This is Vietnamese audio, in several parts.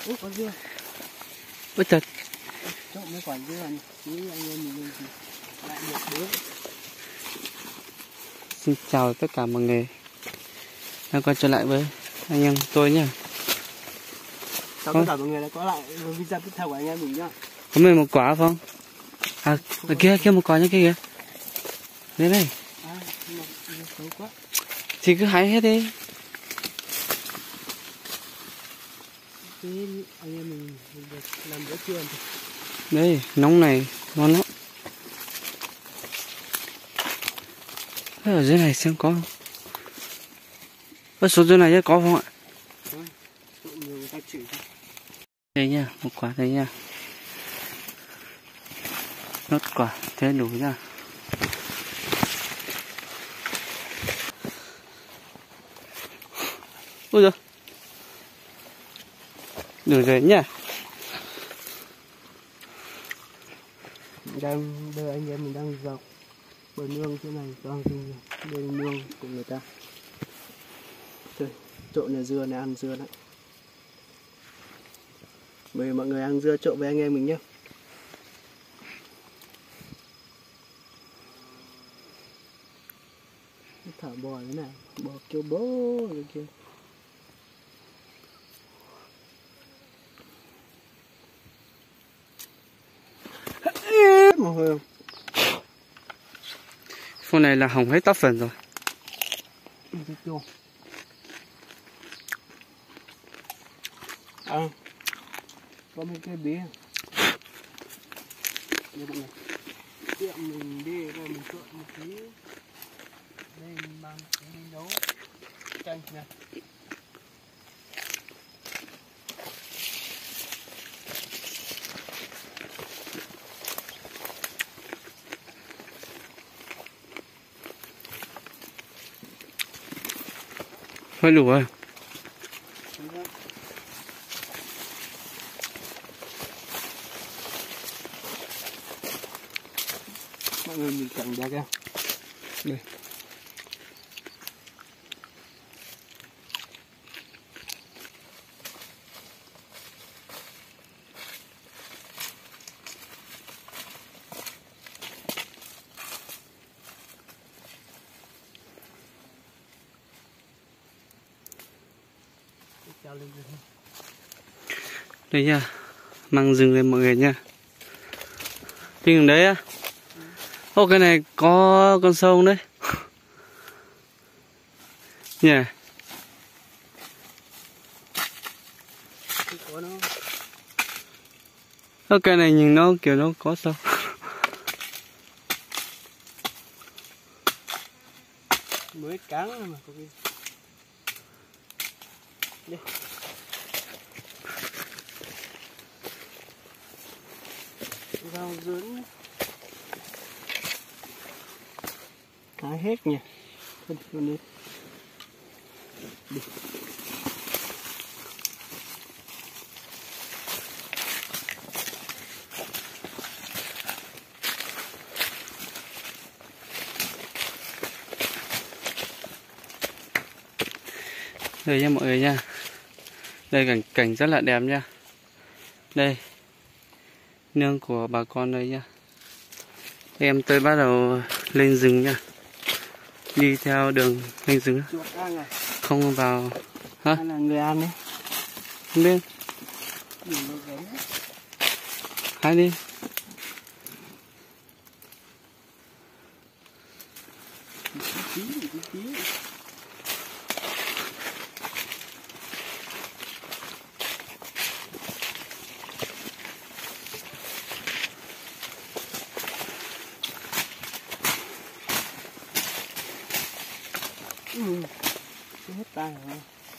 Ủa có dưa. Ôi trời. Trộn mấy quả dưa này, chứ anh em mình thì lại được bữa. Xin chào tất cả mọi người đã quay trở lại với anh em tôi nhá. Chào tất cả mọi người đã có lại với video tiếp theo của anh em mình nhá. Có mình một quả không? À, ở kia một quả nhá, kia kìa. Đây này. À, xấu quá. Thì cứ hái hết đi. Thế anh em mình được làm bữa trưa rồi. Đây, nóng này, ngon lắm. Thế ở dưới này xem có không? Ở số dưới này chắc có không ạ? Nhiều người ta chửi. Đây nha, một quả đây nha. Nốt quả, thế đủ nha. Ôi giời. Đủ rồi nha. Bây anh em mình đang dọc bờ nương chỗ này toàn đây nương của người ta. Thôi, trộn là dưa này, ăn dưa đấy. Mời mọi người ăn dưa trộn với anh em mình nhé. Thả bò thế này, bò kêu bố rồi kia. Mồ hôi không? Con này là hỏng hết tóc phần rồi. À, có mấy cái bía. Đây mọi người, tiệm mình đi rồi mình trộn một tí. Đây mình mang cái đi nấu canh này. Hơi đủ rồi. Mọi người mình cảnh giác ra. Đây. Đây nha, mang rừng lên mọi người nha. Đi đấy á. Ô cái này có con sông đấy. Nhỉ. Ô cái này nhìn nó kiểu nó có sông. Mới cắn mà có cái. Đây. Rau dớn hái hết nhỉ. Đi. Đi. Đây nha mọi người nha. Đây cảnh rất là đẹp nha. Đây nương của bà con đây nha. Em tới bắt đầu lên rừng nha. Đi theo đường lên rừng. Không vào. Hả? Hay là người ăn đấy. Không biết. Hãy đi. Hết tay rồi.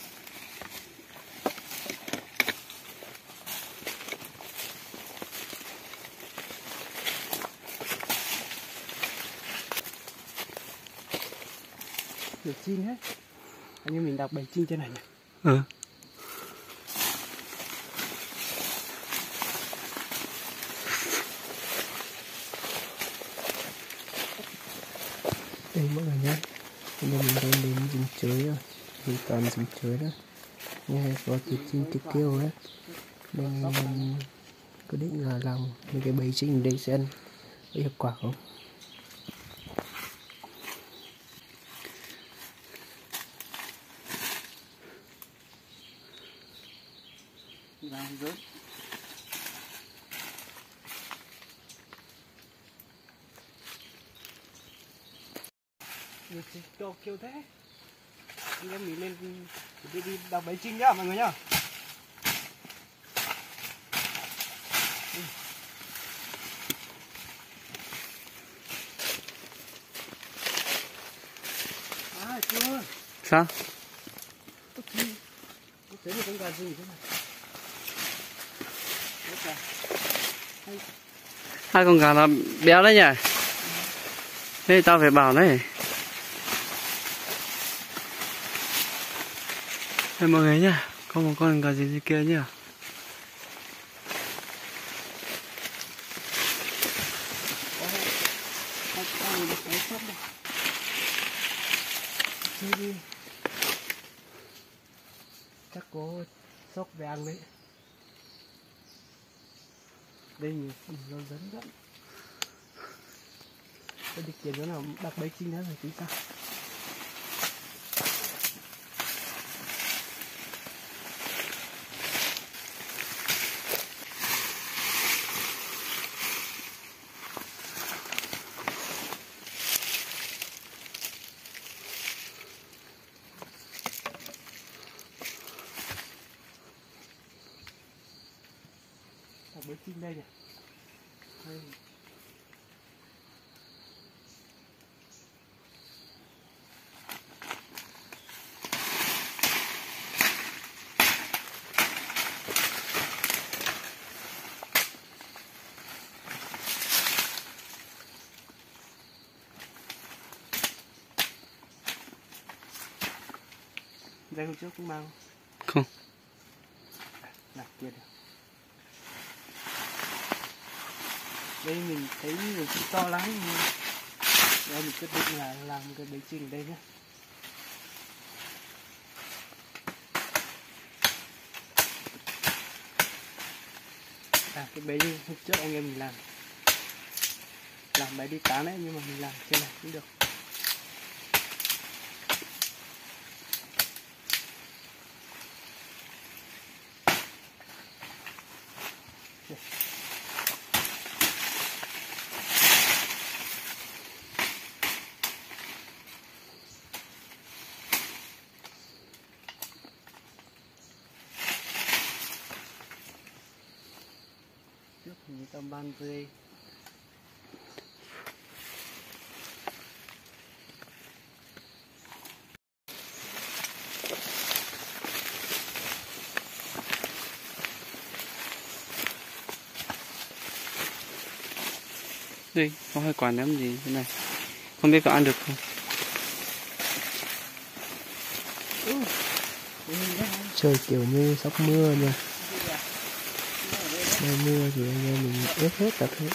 Được chim hết. Anh em mình đọc bầy chim trên này nhỉ? Ừ. Đây mọi người nhé. Bây giờ mình đang đến rừng chơi rồi. Mình toàn rừng chơi đó. Nghe có tiếng chim kêu kêu đấy. Mình quyết định là làm mấy cái bẫy trình đây xem có hiệu quả không. Làm rớt. Cho kêu thế. Anh em mình lên đi đọc bẫy trình nhá mọi người nhá. À chưa. Sao? Thế thì con gà rừng thế này. Hai con gà nó béo đấy nhỉ? Thế tao phải bảo đấy. Đây mọi người nhá, có một con gà gì kia nhá. Chắc có sóc vàng đấy. Đây nhiều nó dẫn dẫn. Tôi đi kiếm nó nào đặt bẫy chim nữa rồi tính sao. Đặt bẫy chim đây nhỉ. Đây. Đây hôm trước cũng mang Không. đặt kia được. Đây mình thấy nhiều chữ to lắm. Đây mình quyết định là làm cái bẫy trình đây nhé. À cái bẫy như hôm trước anh em mình làm bẫy đi cá đấy, nhưng mà mình làm trên này cũng được. Trước thì tầm ban dây. Đây, có hai quả ném gì thế này. Không biết có ăn được không? Trời kiểu như sắp mưa nha. Đây mưa thì anh em mình ướt hết cả thế.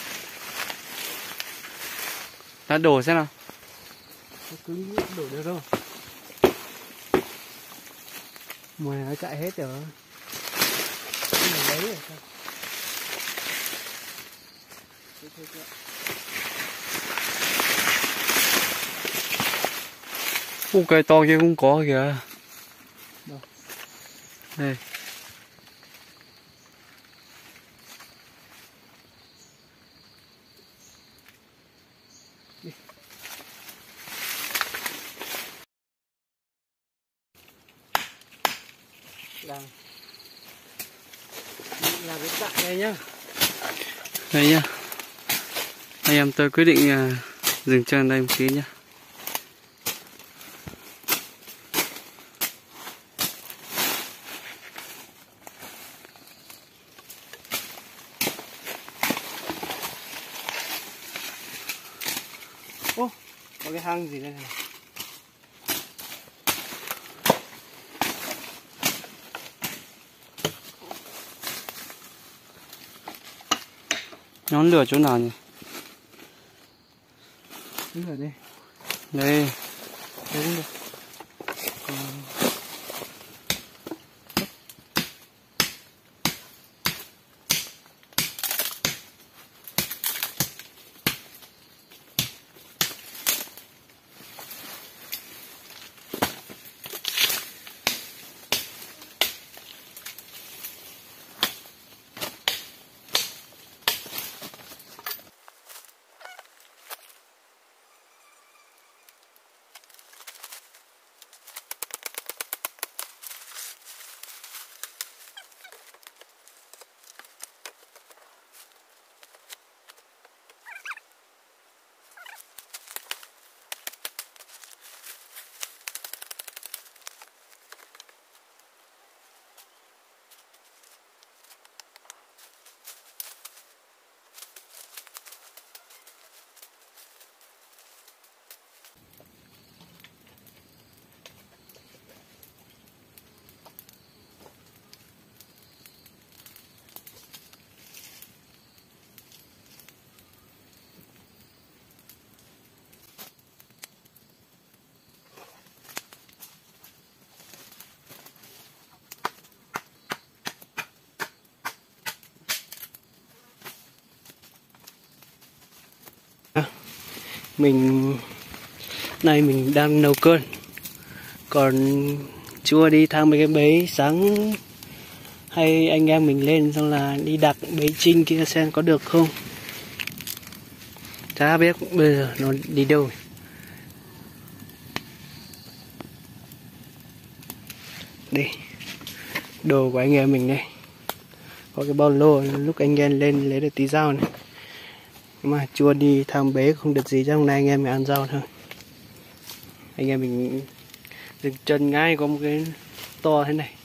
Đã đổ xem nào. Nó cứng đổ được đâu. Mùa này nó chạy hết rồi. Cái này lấy rồi sao? Cây to kia cũng có kìa. Đâu? Đây. Đi. Làm cái cạn này nhá. Đây nhá. Anh em tôi quyết định dừng chân đây một tí nhá. Ô, có cái hang gì đây này. Nhóm lửa chỗ nào nhỉ? Đứng ở đây. Đây. Đây cũng được. mình đang nấu cơm, còn chua đi thang mấy cái bẫy sáng hay anh em mình lên xong là đi đặt bẫy trinh kia xem có được không. Chả biết bây giờ nó đi đâu. Đây, đồ của anh em mình đây. Có cái bao lô, lúc anh em lên lấy được tí rau này. Nhưng mà chua đi thăm bế không được gì, chắc hôm nay anh em mình ăn rau thôi. Anh em mình dừng chân ngay có một cái to thế này.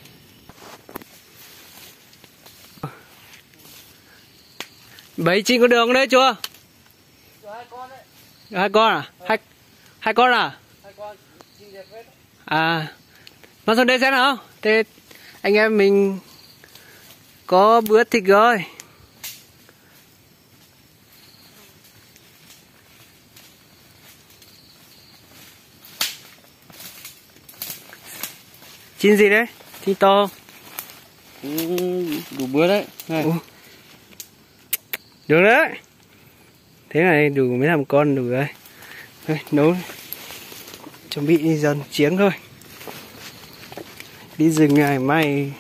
Bấy chị có được không đấy chua? Hai con đấy. Hai con à? Hai con à? Hai con chim đẹp hết. À, nó xuống đây xem nào. Thế anh em mình có bữa thịt rồi. Chim gì đấy? Chim to. Đủ bữa đấy. Này. Được đấy. Thế này đủ mấy làm con đủ rồi. Thôi, nấu. Chuẩn bị đi dần chiến thôi. Đi rừng ngày mai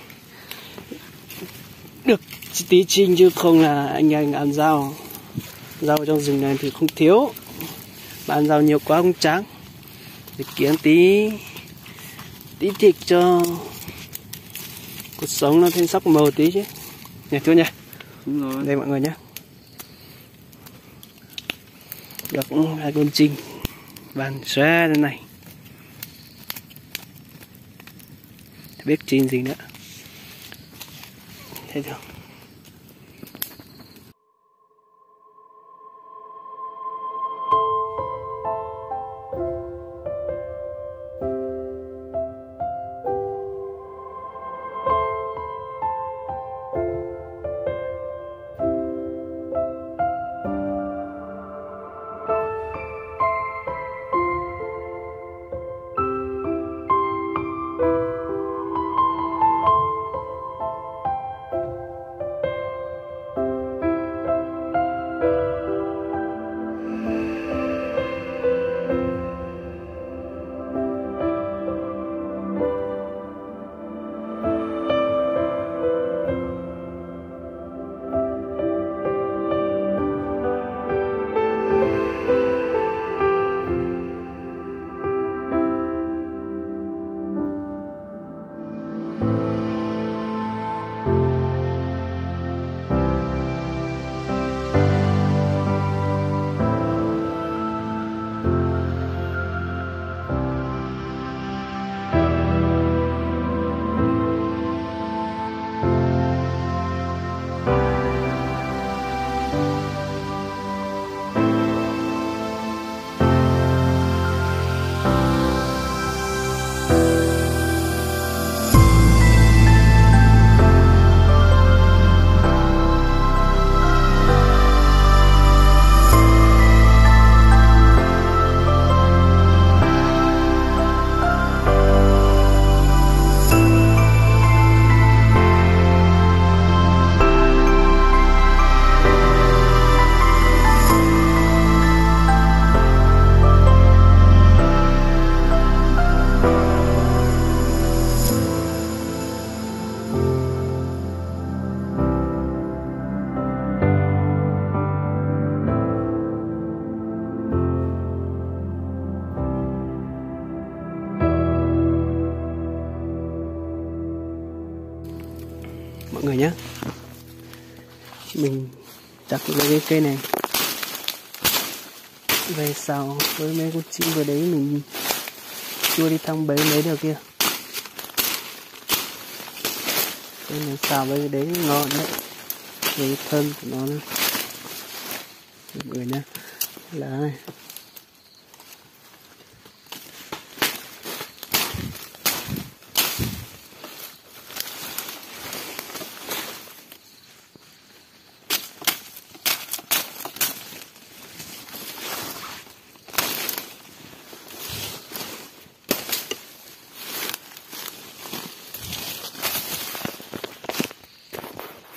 được tí trinh chứ không là anh ăn rau. Rau trong rừng này thì không thiếu. Mà ăn rau nhiều quá không chán. Để kiếm tí thịt cho cuộc sống nó thêm sắc màu tí chứ. Nha chú nha. Đúng rồi. Đây mọi người nhé. Được hai con trinh bàn xóa thế này. Biết trinh gì nữa. Thế thôi. Mọi người nhé, mình chặt lấy cái cây này về xào với mấy con chim vừa đấy, mình chưa đi thăm bấy lấy được kia. Cái này xào với cái đấy ngon đấy, với thân của nó nữa. Mọi người nhé, lá này.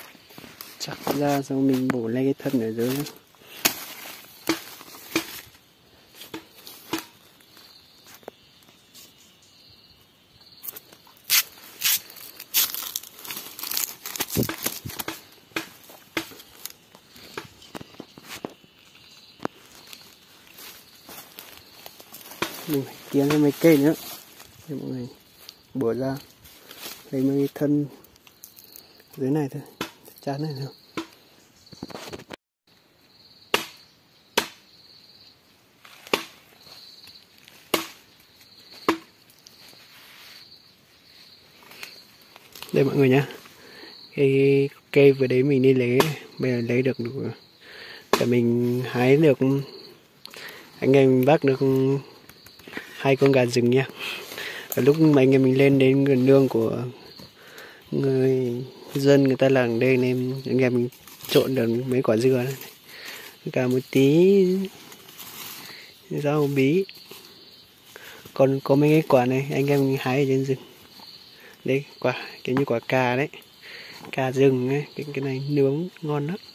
Chặt ra xong mình bổ lên cái thân ở dưới. mình phải kiếm thêm mấy cây nữa để mọi người bổ ra, lấy mấy thân dưới này thôi, chán này thôi. Đây mọi người nhá, cái cây vừa đấy mình đi lấy, bây giờ lấy được đủ, để mình hái được, anh em mình bắt được 2 con gà rừng nha. Và lúc mà anh em mình lên đến gần nương của người dân người ta làng đây, nên anh em mình trộn được mấy quả dưa này, cả một tí rau bí, còn có mấy cái quả này anh em mình hái ở trên rừng đấy, quả kiểu như quả cà đấy, cà rừng ấy, cái này nướng ngon lắm.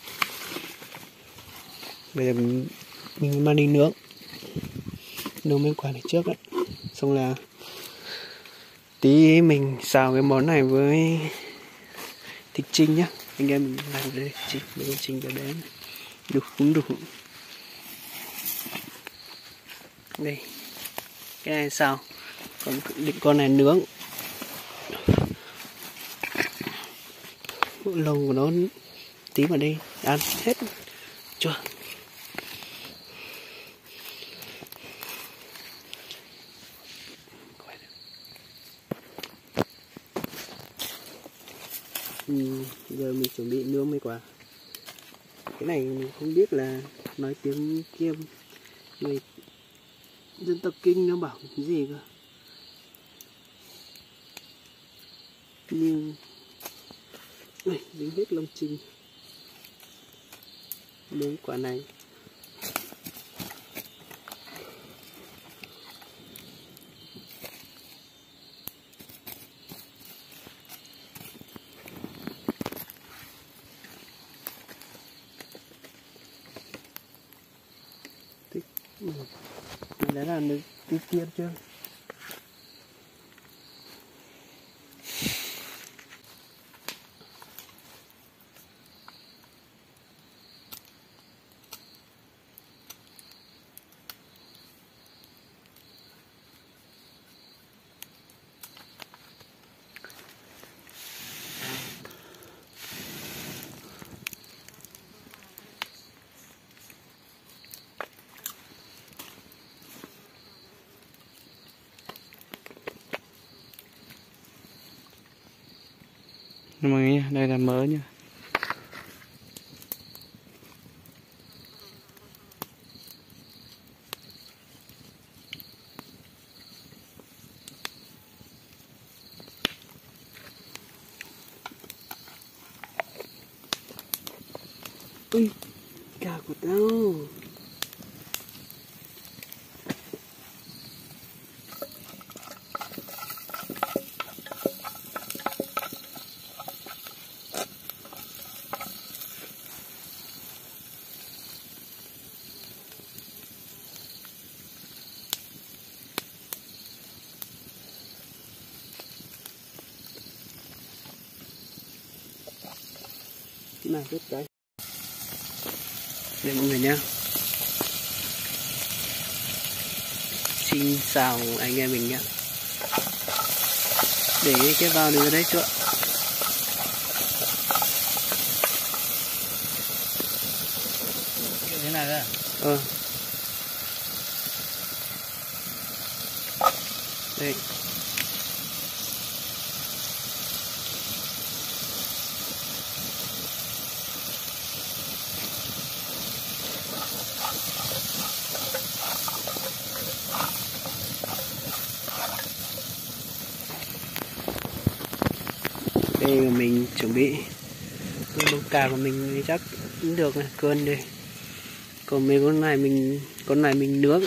Bây giờ mình mang đi nướng mấy quả này trước đấy, xong là tí mình xào cái món này với thịt chinh nhá. Anh em mình làm đây chinh, mấy con chinh cái bé này đủ, cũng đủ. Đây cái này xào, còn định con này nướng. Lông của nó tí vào đây ăn hết chưa. Giờ mình chuẩn bị nướng mấy quả. Cái này mình không biết là nói tiếng kia người dân tộc Kinh nó bảo cái gì cơ, nhưng này dính hết lông chim. Nướng quả này mình đã làm được tí tiêm chưa. Mọi người nha, đây là mớ nha. Ui, cà của tao. Này rất cái. Đây mọi người nhá, xin xào anh em mình nhá, để cái bao nữa đấy chú ạ. Kiểu thế này đó. Đây. Đây là mình chuẩn bị bông cà của mình chắc cũng được này, cơn đây. Còn mấy con này mình nướng.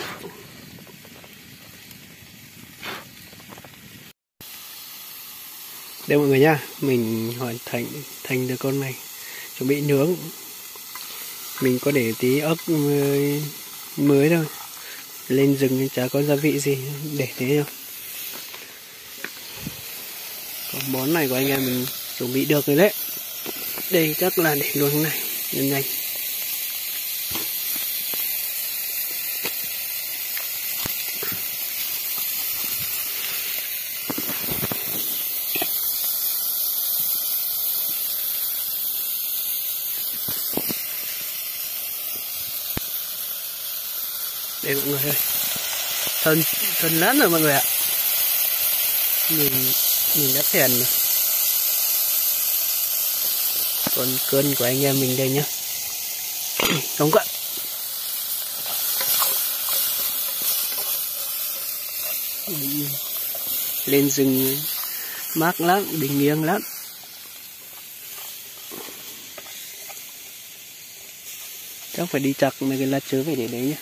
Đây mọi người nhá, mình hoàn thành được con này, chuẩn bị nướng. Mình có để tí ớt mới thôi, lên rừng chả có gia vị gì, để thế thôi. Còn món này của anh em mình chuẩn bị được rồi đấy. Đây chắc là để luôn này, nhanh. Đây mọi người ơi, thân lắm rồi mọi người ạ. Mình đã thèn rồi. Còn cơn của anh em mình đây nhá. Không ạ. Lên rừng mát lắm, bình yên lắm. Chắc phải đi chặt mấy cái lá chớ về để đấy nhá.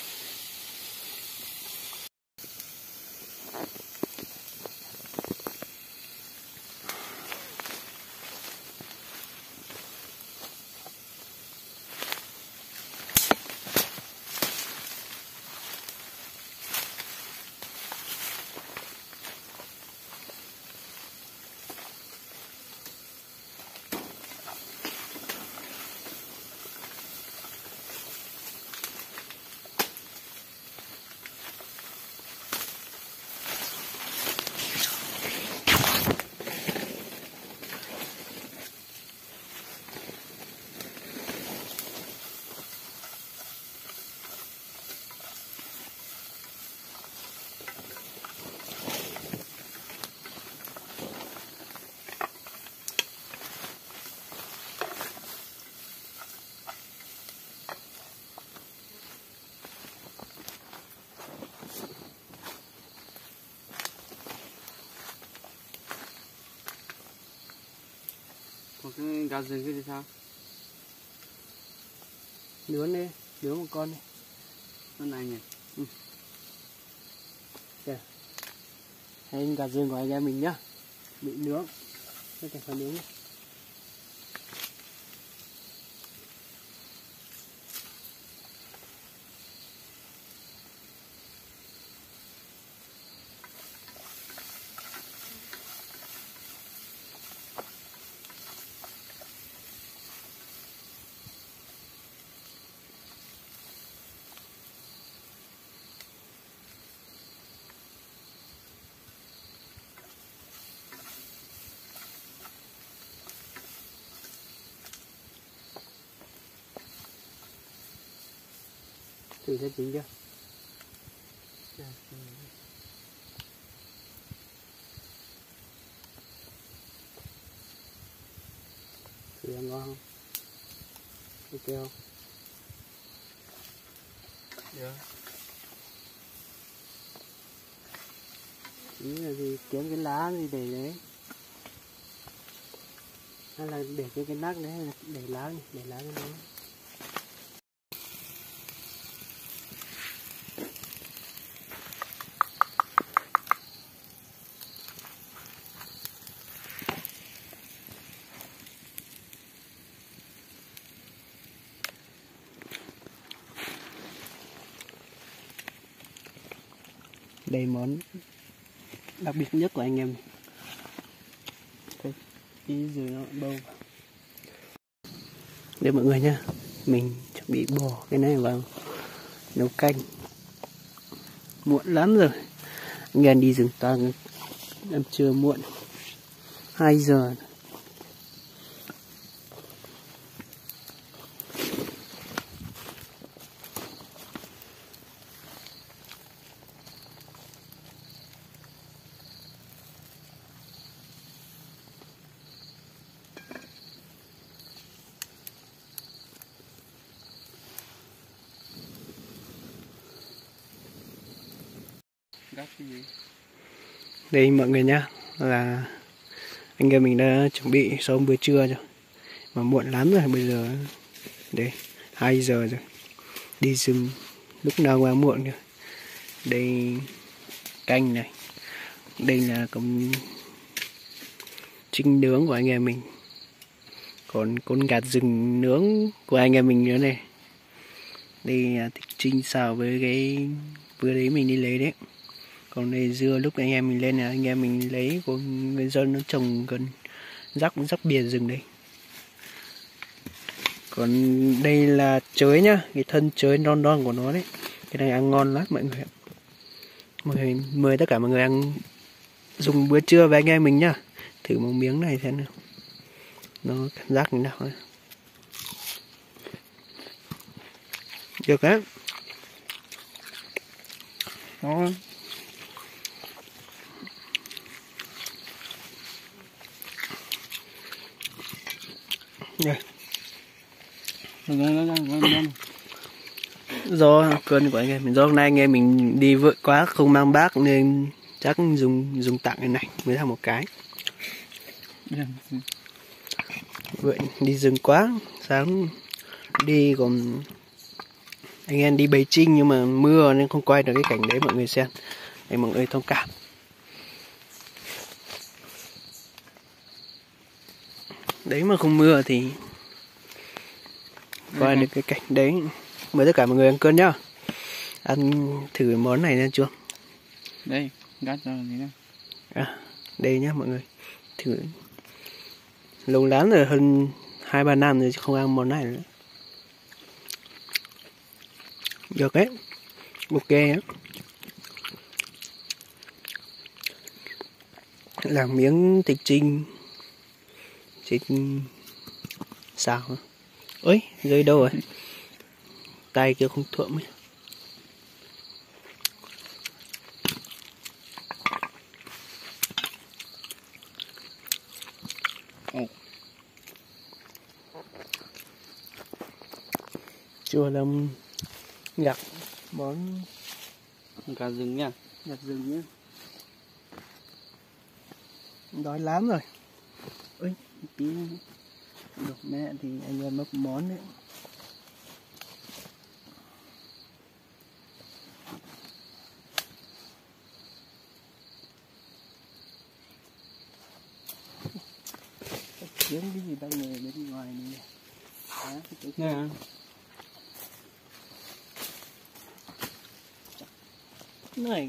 Còn cái gà rừng cái thì sao? Nướng đi, nướng một con đi. Con này nhỉ? Kìa. Hay gà rừng của anh em mình nhá. Bị nướng. Cái này phải nướng đi. Thử xem chín chưa? Thử ăn ngon không? Ok không? Được. Ý là gì? Kiếm cái lá gì để đấy. Hay là để cái nát đấy, hay là để lá này, để lá cho nó. Đây món đặc biệt nhất của anh em. Cái tí rồi nó bâu. Đây mọi người nhá, mình chuẩn bị bỏ cái này vào nấu canh. Muộn lắm rồi, anh em đi rừng toàn em trưa muộn 2 giờ. Gắp cái gì? Đây mọi người nhá, là anh em mình đã chuẩn bị xong bữa trưa rồi. Mà muộn lắm rồi, bây giờ đây 2 giờ rồi. Đi rừng lúc nào qua muộn rồi. Đây canh này. Đây là công trứng nướng của anh em mình. Còn con gà rừng nướng của anh em mình nữa này. Đây là thịt trinh xào với cái vừa đấy mình đi lấy đấy. Còn đây dưa lúc anh em mình lên là anh em mình lấy của người dân nó trồng gần rắc bìa rừng đây. Còn đây là chới nhá, cái thân chới non non của nó đấy. Cái này ăn ngon lắm mọi người ạ. Mời tất cả mọi người ăn dùng bữa trưa với anh em mình nhá. Thử một miếng này xem nào. Nó cảm giác như nào ấy. Được á. Đó. Đây. Rồi. Do cơn của anh em mình, do hôm nay anh em mình đi vội quá không mang bác nên chắc dùng tặng cái này mới là một cái. Vậy đi rừng quá, sáng đi còn anh em đi Bầy Trinh nhưng mà mưa nên không quay được cái cảnh đấy mọi người xem. Để mọi người thông cảm. Đấy mà không mưa thì quay được cái cảnh đấy. Mời tất cả mọi người ăn cơm nhá. Ăn thử món này nha chưa? Đây, gắt ra gì nữa. Đây nhá mọi người. Thử. Lâu lắm rồi, hơn 2-3 năm rồi không ăn món này nữa. Được đấy. Ok á. Làm miếng thịt trinh. Thịt xào. Ôi, rơi đâu rồi? Tay kia không thuộm ấy. Chua lâm gặp món Gà rừng nha. gặt rừng nhá. Đói lắm rồi. Ôi, tí được mẹ thì anh em mấp món đấy. Tiếng cái gì đang ngồi bên ngoài này. Đó, cái Nha. này.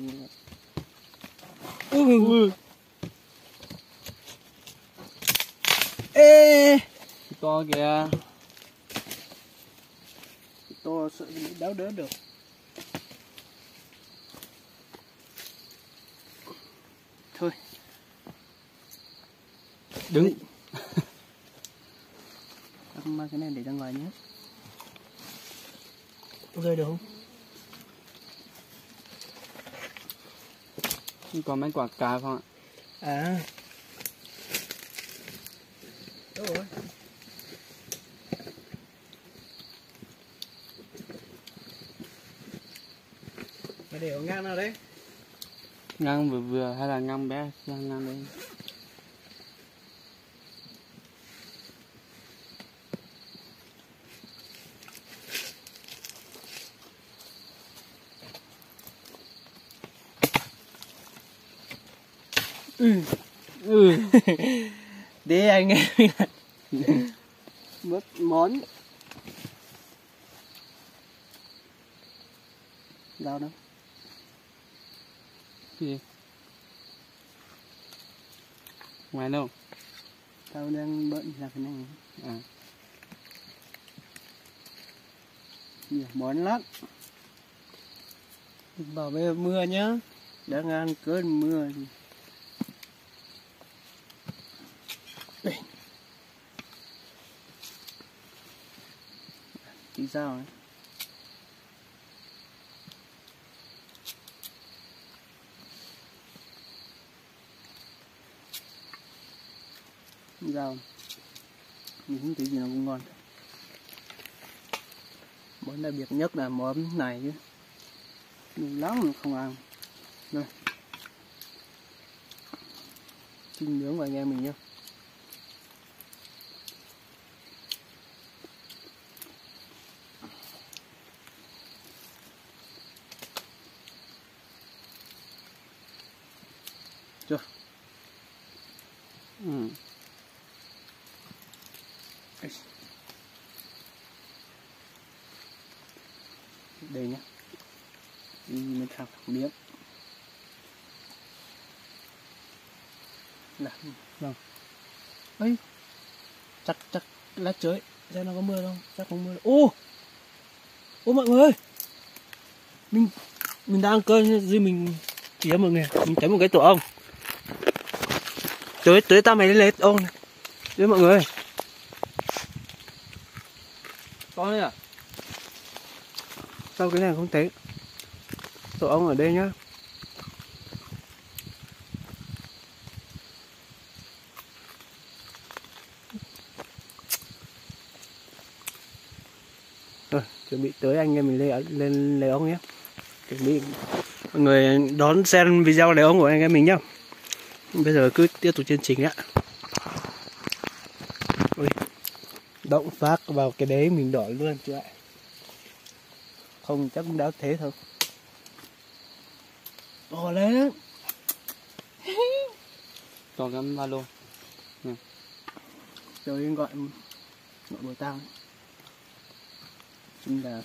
Ê, To kìa. to sợ đáo đỡ được. Thôi. Đứng. Không mang cái này để ra ngoài nhé. Rơi được không? Còn mấy quả cà không ạ? À. Đâu rồi? Mày để ở ngang nào đấy? Ngang vừa vừa hay là ngang bé? Ngang đây. Để anh em mất món. Rau đâu? Cái gì? Ngoài đâu? Tao đang bận làm cái này. À. Nhiều món lắm. Bảo bây giờ mưa nhá. Đang ăn cơn mưa. Đây. Tí dao ấy. Dao. Mình không thấy gì nó cũng ngon. Món đặc biệt nhất là món này chứ. Nhiều lắm không ăn. Đây. Chinh nướng của anh em mình nhá. Chưa? Ừ. Đây nhá. Mình thảo miếng. Là vâng. Ấy. Chắc lát trời xem nó có mưa không? Chắc không mưa đâu. Ô. Ô mọi người ơi. Mình đang ăn cơm rồi mình chỉ cho mọi người. Mình thấy một cái tổ ong. Tới tao mày lấy ong này. Đấy mọi người. To đấy à? Sao cái này không thấy? Tổ ong ở đây nhá. Rồi, chuẩn bị tới anh em mình lên lấy ống nhé. Chuẩn bị mọi người đón xem video lấy ống của anh em mình nhá. Bây giờ cứ tiếp tục chương trình ạ. Ui, động phát vào cái đấy mình đỏ luôn chứ ạ. Không chắc cũng đã thế thôi. To lên. Còn cái ba lô. Rồi gọi bồi tao. Chính là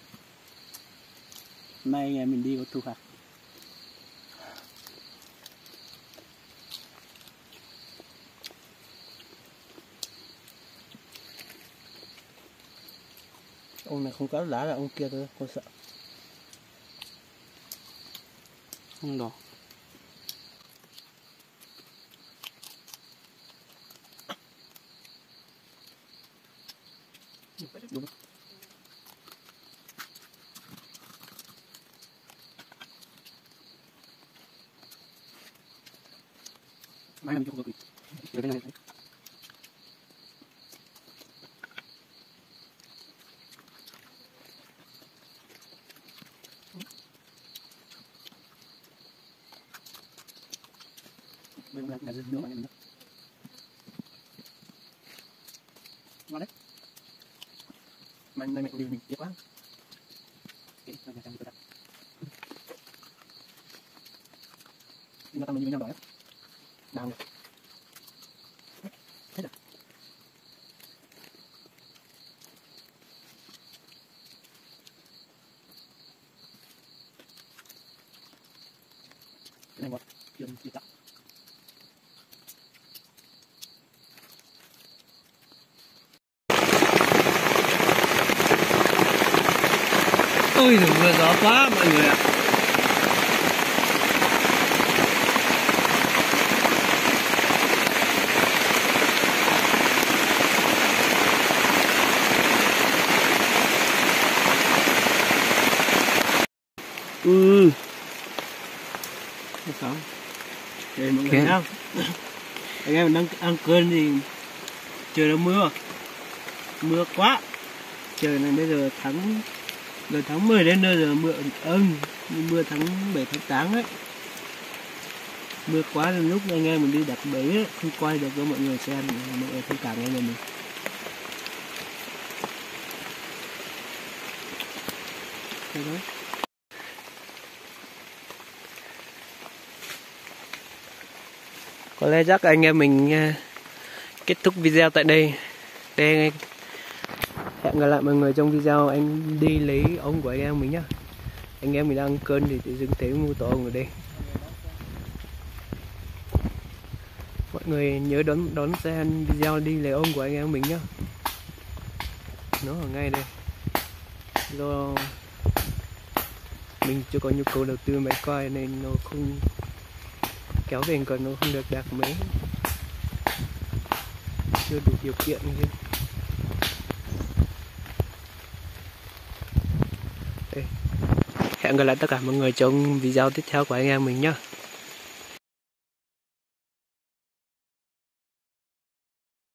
nay anh em mình đi có thu hoạch. Ông này không có lá là ông kia thôi, không sợ. Không đỏ. Đúng. Mai làm cho có cái này. Mình làm cái nữa mà em. Ngon đấy. Mình đây mình đi quá. Cái nhà trang tôi đặt. Chúng ta mình nhau đỏ. Đang được. Hết rồi. Cái này ngọt, chưa chắc. Ôi giời, mưa gió quá mọi người ạ. Sao? Đây mọi người thấy không? Anh em đang ăn cơm thì trời nó mưa quá. Trời này bây giờ tháng 10 đến bây giờ mưa tháng 7 tháng 8 ấy. Mưa quá nên lúc anh em mình đi đặt bẫy ấy, không quay được cho mọi người xem, mọi người thông cảm anh em mình. Thế đấy. Có lẽ chắc anh em mình kết thúc video tại đây. Hẹn gặp lại mọi người trong video anh đi lấy ống của anh em mình nhá. Anh em mình đang ăn cơm thì tự dưng thấy mưa to ở đây. Mọi người nhớ đón xem video đi lấy ống của anh em mình nhá. Nó ở ngay đây. Do mình chưa có nhu cầu đầu tư máy quay nên nó không kéo về còn nó không được đẹp mấy, chưa đủ điều kiện kia. Hẹn gặp lại tất cả mọi người trong video tiếp theo của anh em mình nhé.